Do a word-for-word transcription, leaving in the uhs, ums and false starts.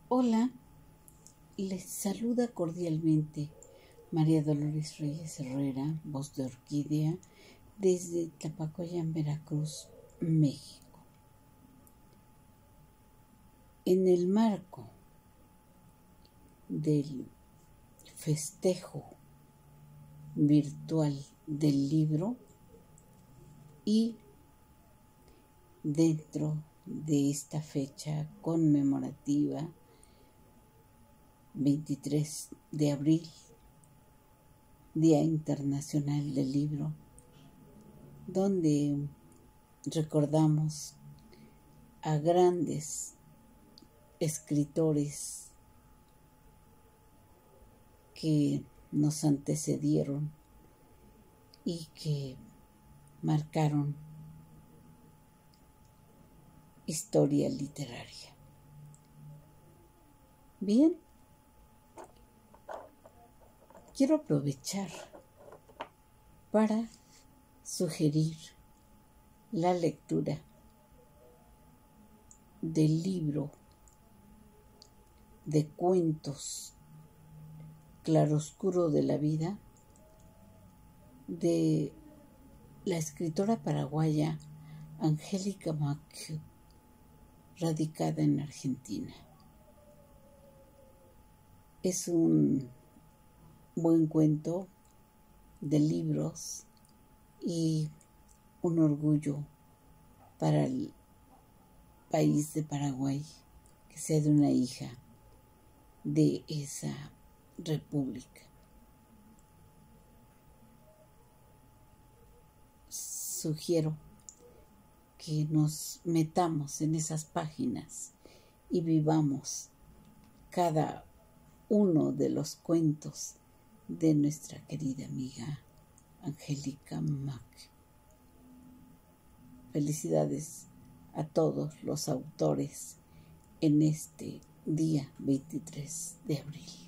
Hola, les saluda cordialmente María Dolores Reyes Herrera, voz de Orquídea, desde Tlapacoyan, Veracruz, México. En el marco del festejo virtual del libro y dentro de esta fecha conmemorativa, veintitrés de abril, Día Internacional del Libro, donde recordamos a grandes escritores que nos antecedieron y que marcaron historia literaria. Bien, quiero aprovechar para sugerir la lectura del libro de cuentos Claroscuro de la vida de la escritora paraguaya Angélica Macchio, radicada en Argentina. Es un buen cuento de libros y un orgullo para el país de Paraguay que sea de una hija de esa república. Sugiero que nos metamos en esas páginas y vivamos cada uno de los cuentos de nuestra querida amiga Angélica Macchio. Felicidades a todos los autores en este día veintitrés de abril.